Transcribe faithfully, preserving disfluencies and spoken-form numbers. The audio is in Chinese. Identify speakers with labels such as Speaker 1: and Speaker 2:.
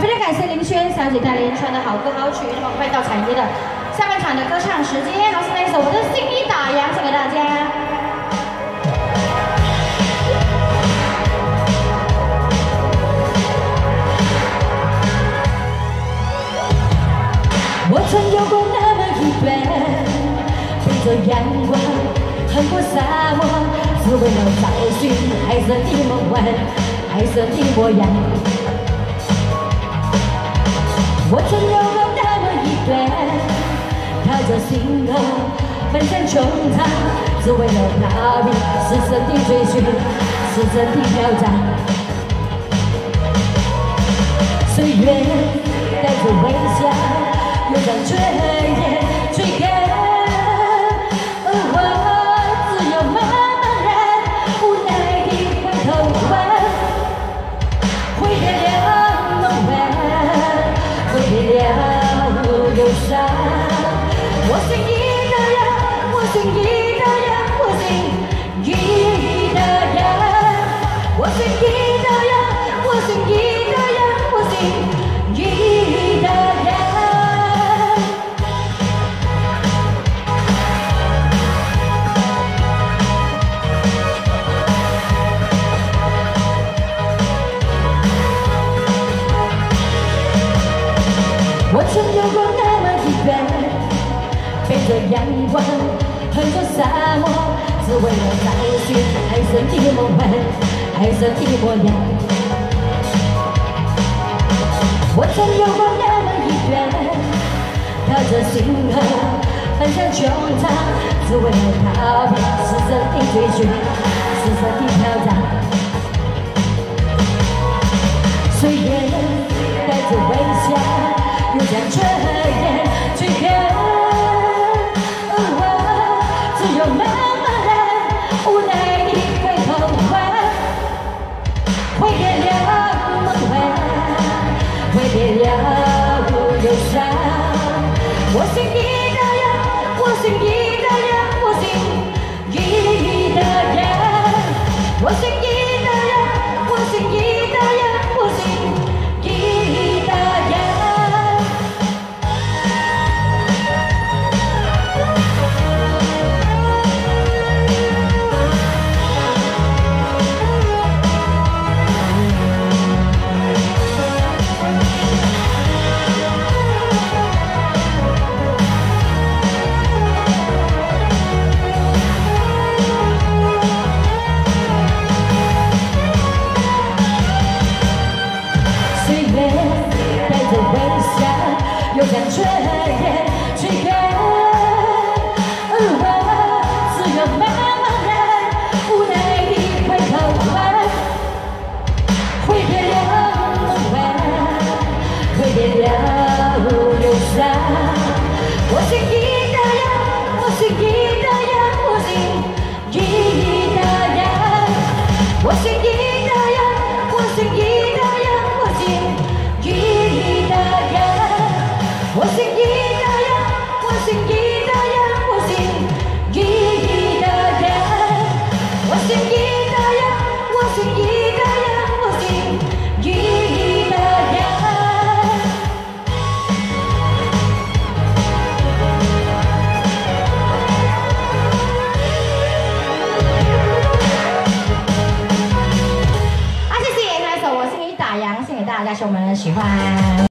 Speaker 1: 非常感谢林轩小姐带来一连串的好歌好曲。那么快到产业的下半场的歌唱时间，好，现在一首我的心里打烊送给大家。 我曾有过那么一段，背着阳光，横过沙漠，只为了找寻爱色的梦幻，爱色的模样。我曾有过那么一段，踏着星河，奔向穹苍，只为了逃避世俗的追寻，世俗的挑战。岁月带着微笑。 又让春夜追赶，而我只有茫茫然无奈地回头望，挥别了梦幻，挥别了忧伤。我心一个人，我心一个人，我心一个人，我心一个人，我心一个人，我心一个人。 我曾有过那么一段，背着阳光，横着沙漠，只为了找寻爱色的梦幻，爱色的模样。我曾有过那么一段，踏着星河，奔向穹苍，只为了逃避世俗的追寻，世俗的挑战。岁月带着微笑。 又将春夜追赶，而我只有茫茫然无奈地回头望，挥别了梦幻，挥别了忧伤。我心一个人，我心一个人，我心一个人，我心一个人，我心一个人，我心一个人。 又将春夜追赶，而我只有茫茫然无奈地回头望，挥别了梦幻，挥别了忧伤。我心一个人，我心一个人，我心一个人，我心一个人，我心一个人，我心一个人。 我心一个人，我心一个人，我心一个人，我心一个人，我心一个人，我心一个人。好，谢谢，那一首《我心里打烊》献给大家，希望我们喜欢。